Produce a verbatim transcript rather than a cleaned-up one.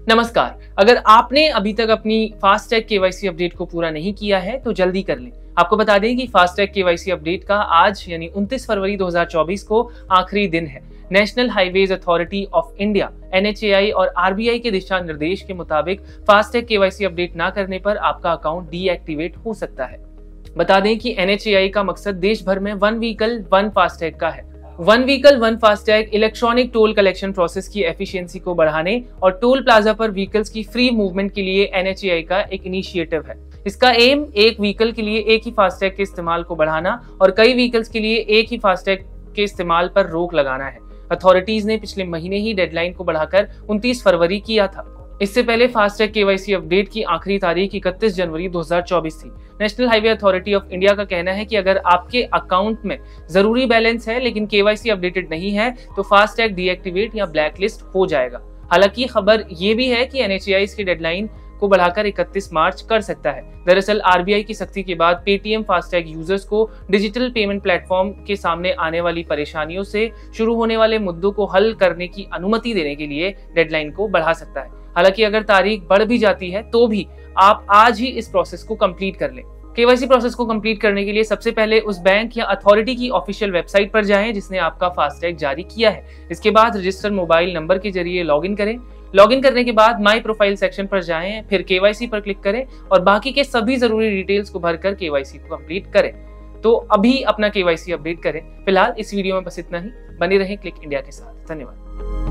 नमस्कार। अगर आपने अभी तक अपनी फास्टैग केवाईसी अपडेट को पूरा नहीं किया है तो जल्दी कर लें। आपको बता दें कि फास्टैग केवाईसी अपडेट का आज यानी उनतीस फरवरी दो हज़ार चौबीस को आखिरी दिन है। National highways authority of India N H A I और आर बी आई के दिशा निर्देश के मुताबिक फास्टैग केवाईसी अपडेट ना करने पर आपका अकाउंट डीएक्टिवेट हो सकता है। बता दें कि एन एच ए आई का मकसद देश भर में वन व्हीकल वन फास्टैग का है। One vehicle one FASTag electronic toll collection process की एफिशिएंसी को बढ़ाने और टोल प्लाजा पर व्हीकल्स की फ्री मूवमेंट के लिए एन एच ए आई का एक इनिशिएटिव है। इसका एम एक व्हीकल के लिए एक ही फास्टैग के इस्तेमाल को बढ़ाना और कई व्हीकल्स के लिए एक ही फास्टैग के इस्तेमाल पर रोक लगाना है। अथॉरिटीज ने पिछले महीने ही डेडलाइन को बढ़ाकर उनतीस फरवरी किया था। इससे पहले फास्टैग केवाईसी अपडेट की आखिरी तारीख इकतीस जनवरी दो हज़ार चौबीस थी। National highway authority of India का कहना है कि अगर आपके अकाउंट में जरूरी बैलेंस है लेकिन केवाईसी अपडेटेड नहीं है तो फास्टैग डीएक्टिवेट या ब्लैकलिस्ट हो जाएगा। हालांकि खबर ये भी है कि एन एच ए आई इसकी डेडलाइन को बढ़ाकर इकतीस मार्च कर सकता है। दरअसल आर बी आई की सख्ती के बाद पेटीएम फास्टैग यूजर्स को डिजिटल पेमेंट प्लेटफॉर्म के सामने आने वाली परेशानियों से शुरू होने वाले मुद्दों को हल करने की अनुमति देने के लिए डेडलाइन को बढ़ा सकता है। हालांकि अगर तारीख बढ़ भी जाती है तो भी आप आज ही इस प्रोसेस को कंप्लीट कर लें। केवाईसी प्रोसेस को कंप्लीट करने के लिए सबसे पहले उस बैंक या अथॉरिटी की ऑफिशियल वेबसाइट पर जाएं जिसने आपका फास्टैग जारी किया है। इसके बाद रजिस्टर्ड मोबाइल नंबर के जरिए लॉगिन करें। लॉगिन करने के बाद माई प्रोफाइल सेक्शन पर जाएं, फिर केवाईसी पर क्लिक करें और बाकी के सभी जरूरी डिटेल्स को भरकर केवाईसी को कंप्लीट करें। तो अभी अपना केवाईसी अपडेट करें। फिलहाल इस वीडियो में बस इतना ही। बने रहें क्लिक इंडिया के साथ। धन्यवाद।